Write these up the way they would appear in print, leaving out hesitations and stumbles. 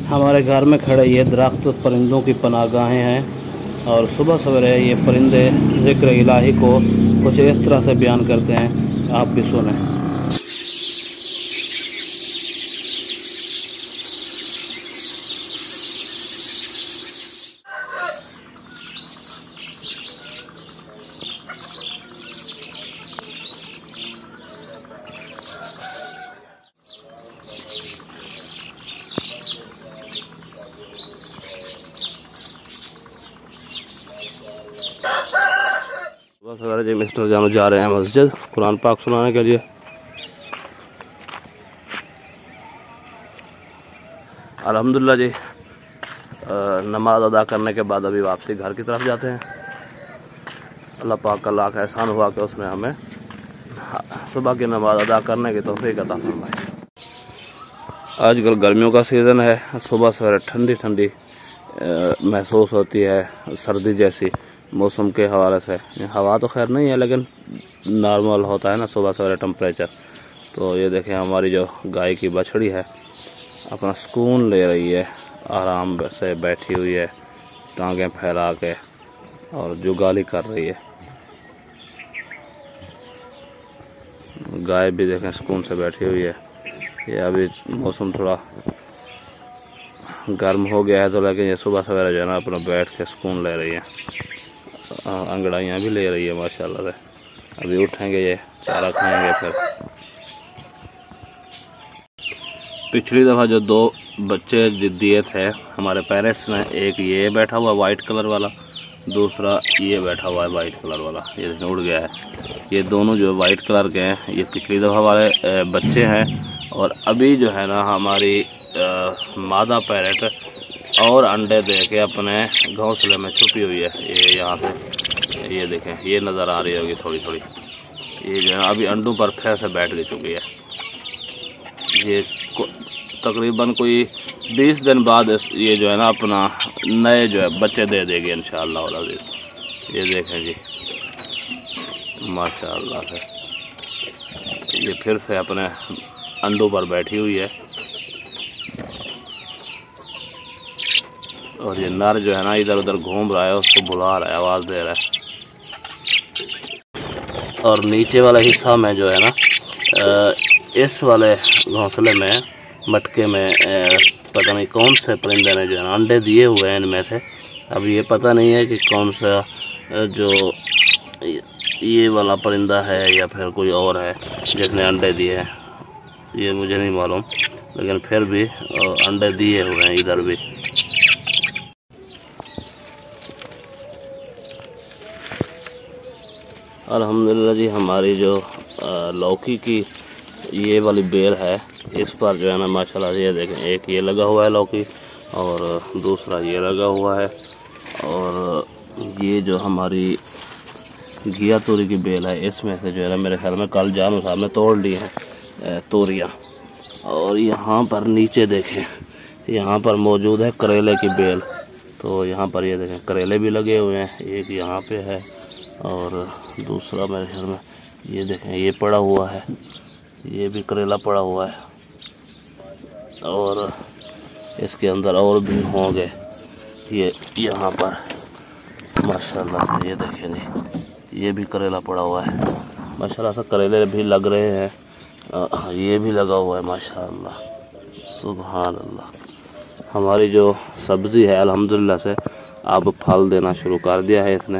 हमारे घर में खड़े ये दरख्त परिंदों की पनाहगाहें हैं और सुबह सवेरे ये परिंदे ज़िक्र इलाही को कुछ इस तरह से बयान करते हैं, आप भी सुनें। सुबह सवेरे जी मिस्टर जानू जा रहे हैं मस्जिद कुरान पाक सुनाने के लिए। अल्हम्दुलिल्लाह जी, नमाज अदा करने के बाद अभी वापसी घर की तरफ जाते हैं। अल्लाह पाक का लाख एहसान हुआ कि उसने हमें सुबह की नमाज अदा करने की तौफीक अता फरमाई। आजकल गर्मियों का सीज़न है, सुबह सवेरे ठंडी ठंडी महसूस होती है, सर्दी जैसी मौसम के हवाले से। हवा तो खैर नहीं है लेकिन नॉर्मल होता है ना सुबह सवेरे टेम्परेचर। तो ये देखें हमारी जो गाय की बछड़ी है अपना सुकून ले रही है, आराम से बैठी हुई है टांगें फैला के और जुगाली कर रही है। गाय भी देखें सुकून से बैठी हुई है। ये अभी मौसम थोड़ा गर्म हो गया है तो लेकिन ये सुबह सवेरे जो है ना अपना बैठ के सुकून ले रही है, अंगड़ाइयाँ भी ले रही है माशाल्लाह से। अभी उठेंगे ये चारा खाएंगे। फिर पिछली दफ़ा जो दो बच्चे दिए थे हमारे पेरेंट्स ने, एक ये बैठा हुआ वाइट कलर वाला, दूसरा ये बैठा हुआ है वाइट कलर वाला, ये देखिए उड़ गया है। ये दोनों जो वाइट कलर के हैं ये पिछली दफ़ा वाले बच्चे हैं। और अभी जो है ना हमारी मादा पैरेट और अंडे दे के अपने घोंसले में छुपी हुई है। ये यहाँ पे ये देखें, ये नज़र आ रही होगी थोड़ी थोड़ी। ये जो है अभी अंडों पर फिर से बैठ चुकी है। ये तकरीबन कोई 20 दिन बाद ये जो है ना अपना नए जो है बच्चे दे देगी इंशाअल्लाह। ये देखें जी माशाअल्लाह से ये फिर से अपने अंडों पर बैठी हुई है। और ये नर जो है ना इधर उधर घूम रहा है, उसको बुला रहा है, आवाज़ दे रहा है। और नीचे वाला हिस्सा में जो है ना इस वाले घोंसले में मटके में पता नहीं कौन से परिंदे ने जो है ना अंडे दिए हुए हैं इनमें से। अब ये पता नहीं है कि कौन सा जो ये वाला परिंदा है या फिर कोई और है जिसने अंडे दिए हैं, ये मुझे नहीं मालूम, लेकिन फिर भी अंडे दिए हुए हैं इधर भी। अल्हम्दुलिल्लाह जी, हमारी जो लौकी की ये वाली बेल है इस पर जो है ना माशाल्लाह ये देखें, एक ये लगा हुआ है लौकी और दूसरा ये लगा हुआ है। और ये जो हमारी घिया तोरी की बेल है इसमें से जो है ना मेरे ख्याल में कल जानू साहब ने तोड़ ली है तोरियाँ। और यहाँ पर नीचे देखें, यहाँ पर मौजूद है करेले की बेल। तो यहाँ पर ये देखें करेले भी लगे हुए हैं, एक यहाँ पे है और दूसरा मेरे ख्याल में ये देखें ये पड़ा हुआ है, ये भी करेला पड़ा हुआ है। और इसके अंदर और भी होंगे ये यहाँ पर माशाल्लाह से। ये देखें जी ये भी करेला पड़ा हुआ है माशाल्लाह से, करेले भी लग रहे हैं, ये भी लगा हुआ है माशाल्लाह, सुभान अल्लाह। हमारी जो सब्ज़ी है अल्हम्दुलिल्लाह से अब फल देना शुरू कर दिया है इसने।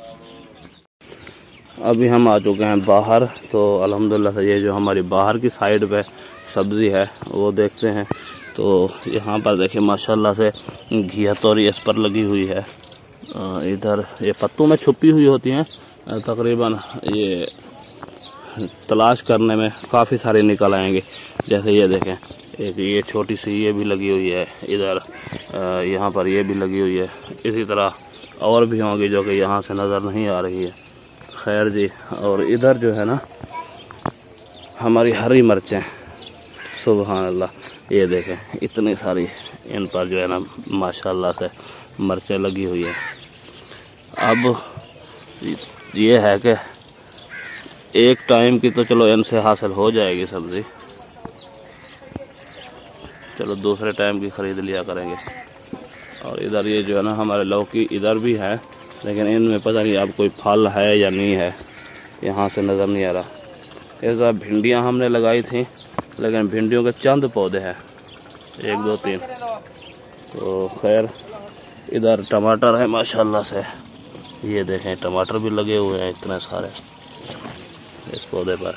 अभी हम आ चुके हैं बाहर, तो अल्हम्दुलिल्लाह से ये जो हमारी बाहर की साइड पे सब्ज़ी है वो देखते हैं। तो यहाँ पर देखिए माशाल्लाह से घिया तोरी इस पर लगी हुई है। इधर ये पत्तों में छुपी हुई होती हैं, तकरीबन ये तलाश करने में काफ़ी सारे निकल आएंगे। जैसे ये देखें एक ये छोटी सी ये भी लगी हुई है, इधर यहाँ पर ये भी लगी हुई है, इसी तरह और भी होंगी जो कि यहाँ से नज़र नहीं आ रही है। खैर जी, और इधर जो है ना हमारी हरी मिर्चें, सुभान अल्लाह, ये देखें इतनी सारी इन पर जो है ना माशाल्लाह से मिर्चें लगी हुई है। अब ये है कि एक टाइम की तो चलो इनसे हासिल हो जाएगी सब्ज़ी, चलो दूसरे टाइम की ख़रीद लिया करेंगे। और इधर ये जो है ना हमारे लौकी इधर भी है, लेकिन इनमें पता नहीं अब कोई फल है या नहीं है, यहाँ से नज़र नहीं आ रहा। इधर भिंडियाँ हमने लगाई थी, लेकिन भिंडियों के चंद पौधे हैं, 1 2 3। तो खैर इधर टमाटर है माशाल्लाह से, ये देखें टमाटर भी लगे हुए हैं इतने सारे इस पौधे पर।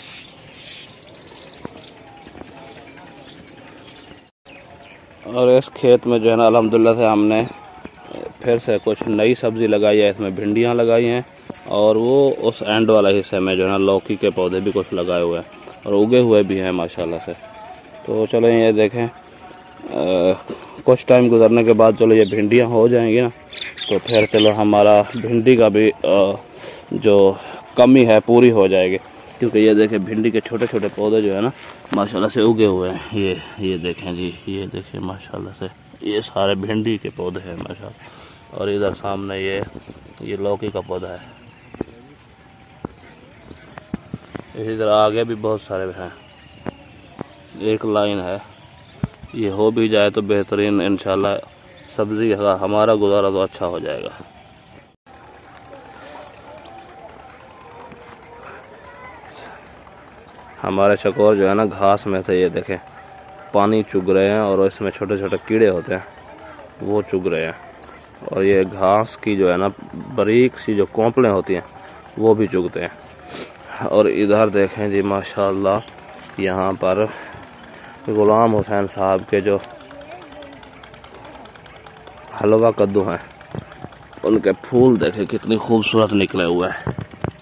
और इस खेत में जो है ना अल्हम्दुलिल्लाह से हमने फिर से कुछ नई सब्ज़ी लगाई है। इसमें भिंडियाँ लगाई हैं और वो उस एंड वाला हिस्से में जो है ना लौकी के पौधे भी कुछ लगाए हुए हैं और उगे हुए भी हैं माशाल्लाह से। तो चलो ये देखें कुछ टाइम गुजरने के बाद चलो ये भिंडियाँ हो जाएंगी ना, तो फिर चलो हमारा भिंडी का भी जो कमी है पूरी हो जाएगी। क्योंकि ये देखें भिंडी के छोटे छोटे पौधे जो है ना माशाल्लाह से उगे हुए हैं। ये देखें जी, ये देखें माशाल्लाह से ये सारे भिंडी के पौधे हैं माशाल्लाह। और इधर सामने ये लौकी का पौधा है। इसी तरह आगे भी बहुत सारे हैं, एक लाइन है। ये हो भी जाए तो बेहतरीन इंशाल्लाह सब्ज़ी का हमारा गुजारा तो अच्छा हो जाएगा। हमारे चकोर जो है ना घास में से ये देखें पानी चुग रहे हैं और इसमें छोटे छोटे कीड़े होते हैं वो चुग रहे हैं। और ये घास की जो है ना बारीक सी जो कोंपलें होती हैं वो भी चुगते हैं। और इधर देखें जी माशाल्लाह यहाँ पर गुलाम हुसैन साहब के जो हलवा कद्दू हैं उनके फूल देखें कितनी खूबसूरत निकले हुए हैं।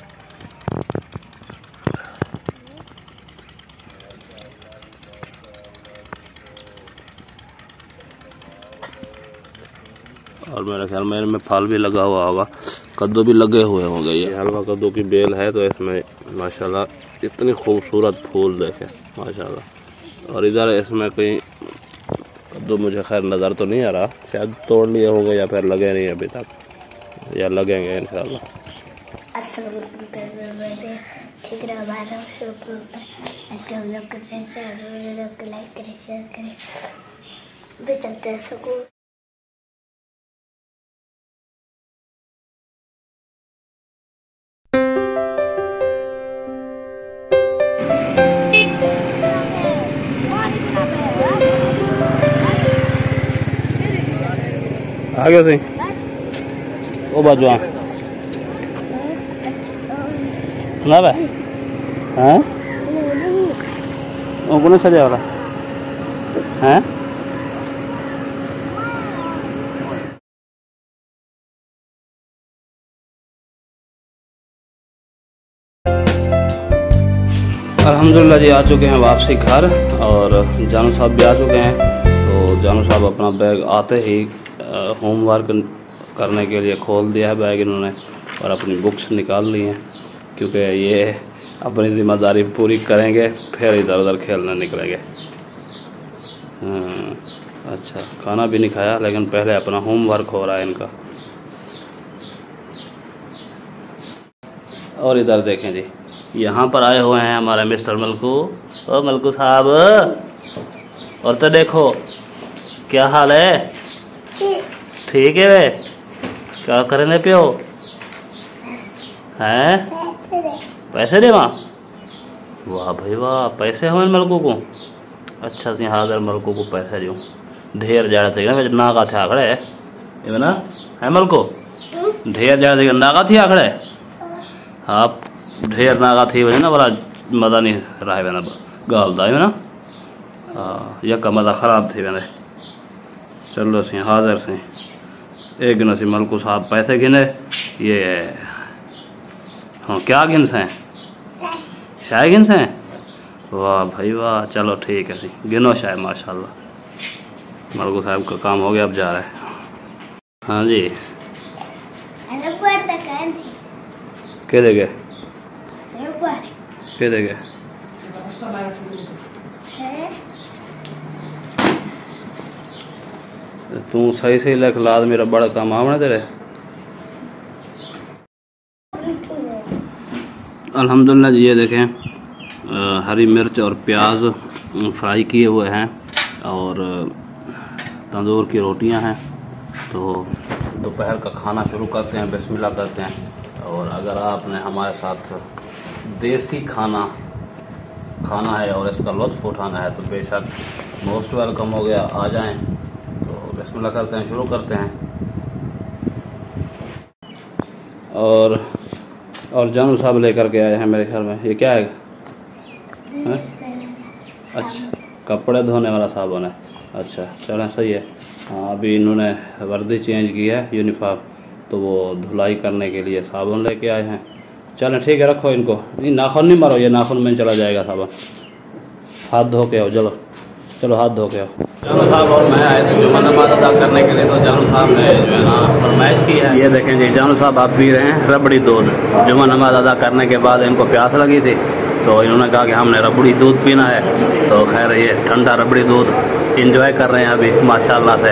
और मेरे ख्याल में इनमें फल भी लगा हुआ होगा, कद्दू भी लगे हुए होंगे। ये हलवा कद्दू की बेल है, तो इसमें माशाल्लाह इतनी खूबसूरत फूल देखे माशाल्लाह। और इधर इसमें कोई कद्दू मुझे खैर नज़र तो नहीं आ रहा, शायद तोड़ लिए होंगे या फिर लगे नहीं अभी तक, या लगेंगे इंशाल्लाह। चलते हैं स्कूल। आ गया सही ओ बाजू सुना भाई हाँ वो कौन सजा वाला हैं। अल्हम्दुलिल्लाह जी आ चुके हैं वापसी घर और जानू साहब भी आ चुके हैं। तो जानू साहब अपना बैग आते ही होमवर्क करने के लिए खोल दिया है बैग इन्होंने और अपनी बुक्स निकाल ली हैं, क्योंकि ये अपनी ज़िम्मेदारी पूरी करेंगे फिर इधर उधर खेलने निकलेंगे। अच्छा खाना भी नहीं खाया, लेकिन पहले अपना होमवर्क हो रहा है इनका। और इधर देखें जी यहाँ पर आए हुए हैं हमारे मिस्टर मलकू। ओ मलकू साहब, और तो देखो क्या हाल है, ठीक है वे, क्या करने पे हो हैं? पैसे दे वहाँ, वाह भाई वाह, पैसे हो मलकू को। अच्छा सी हाजिर मलकू को पैसे दूँ ढेर ज़्यादा थे ना ना का थे आखड़े ये ना है मलको ढेर ज़्यादा थे ना का थी आखड़े। आप ढेर नागा थी वजह ना बड़ा मज़ा नहीं रहा है ना गालदा है ना। हाँ यह का मज़ा ख़राब थी मैंने। चलो सी हाजिर से एक गिनो सी मलकू साहब पैसे गिने ये। हाँ क्या गिन से शाय गिन से, वाह भाई वाह, चलो ठीक है सी गिनो शाय माशाल्लाह। मलकू साहब का काम हो गया, अब जा रहे हैं। हाँ जी के दे गए के दे गए तू सही सही लेख लाद, मेरा बड़ा काम आवना तेरे। अल्हम्दुलिल्लाह जी ये देखें हरी मिर्च और प्याज फ्राई किए हुए हैं और तंदूर की रोटियां हैं। तो दोपहर का खाना शुरू करते हैं, बिस्मिल्लाह करते हैं। और अगर आपने हमारे साथ देसी खाना है और इसका लुत्फ़ उठाना है तो बेशक मोस्ट वेलकम हो गया, आ जाएं। तो बिस्मिल्लाह करते हैं, शुरू करते हैं। और जानू साहब लेकर के आए हैं मेरे ख्याल में, ये क्या है? अच्छा, कपड़े धोने वाला साबुन है। अच्छा चलें, सही है। हाँ, अभी इन्होंने वर्दी चेंज की है, यूनिफॉर्म, तो वो धुलाई करने के लिए साबुन लेके आए हैं। चलें ठीक है, रखो इनको। नहीं, नाखून नहीं मारो, ये नाखून में चला जाएगा साबुन। हाथ धो के आओ, चलो हाथ धो के आओ। जानू साहब और मैं आए थे जुमा नमाज अदा करने के लिए, तो जानू साहब ने जो है ना फरमाइश की है। ये देखें जी, जानू साहब आप पी रहे हैं रबड़ी दूध। जुमा नमाज अदा करने के बाद इनको प्यास लगी थी, तो इन्होंने कहा कि हमने रबड़ी दूध पीना है। तो खैर ये ठंडा रबड़ी दूध इंजॉय कर रहे हैं अभी माशाल्लाह से।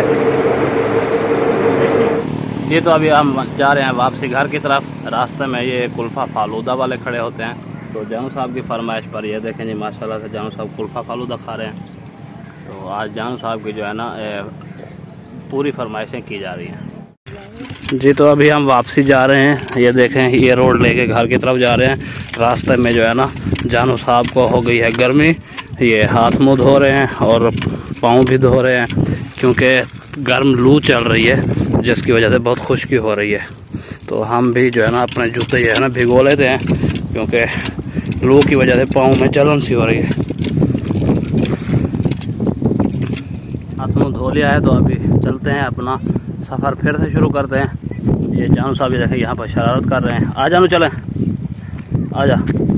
ये तो अभी हम जा रहे हैं वापसी घर की तरफ। रास्ते में ये कुल्फ़ा फालूदा वाले खड़े होते हैं, तो जानू साहब की फरमाइश पर ये देखें जी माशाल्लाह से जानू साहब कुल्फ़ा फालूदा खा रहे हैं। तो आज जानू साहब की जो है ना पूरी फरमाइशें की जा रही हैं जी। तो अभी हम वापसी जा रहे हैं, ये देखें ये रोड लेके घर की तरफ जा रहे हैं। रास्ते में जो है ना जानू साहब को हो गई है गर्मी, ये हाथ मुँह धो रहे हैं और पाँव भी धो रहे हैं, क्योंकि गर्म लू चल रही है जिसकी वजह से बहुत खुश्की हो रही है। तो हम भी जो है ना अपने जूते जो है ना भिगो लेते हैं, क्योंकि लू की वजह से पाँव में जलन सी हो रही है। हाथ मुँह धो लिया है, तो अभी चलते हैं, अपना सफ़र फिर से शुरू करते हैं। ये जानू साहब भी देखें यहाँ पर शरारत कर रहे हैं। आ जानू, चलें, आजा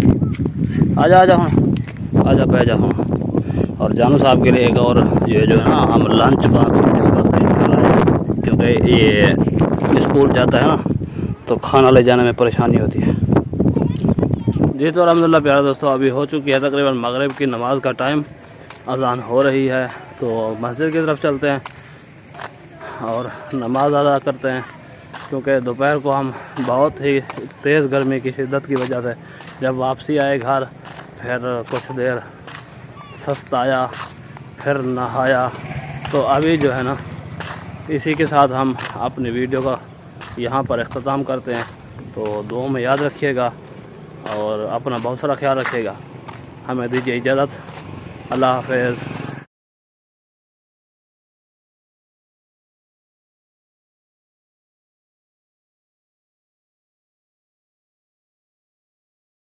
आजा बह जा। और जानू साहब के लिए एक और ये जो है ना हम लंच बॉक्स इसका खरीद कर लाए, क्योंकि ये स्कूल जाता है ना, तो खाना ले जाने में परेशानी होती है जी। तो अल्हम्दुलिल्लाह प्यारे दोस्तों, अभी हो चुकी है तकरीबन मगरिब की नमाज का टाइम, अज़ान हो रही है। तो मस्जिद की तरफ चलते हैं और नमाज अदा करते हैं, क्योंकि दोपहर को हम बहुत ही तेज़ गर्मी की शिद्दत की वजह से जब वापसी आए घर, फिर कुछ देर सस्ताया, फिर नहाया। तो अभी जो है ना इसी के साथ हम अपनी वीडियो का यहाँ पर इख्तिताम करते हैं। तो दुआ में याद रखिएगा और अपना बहुत सारा ख्याल रखिएगा। हमें दीजिए इजाज़त। अल्लाह हाफ़िज़।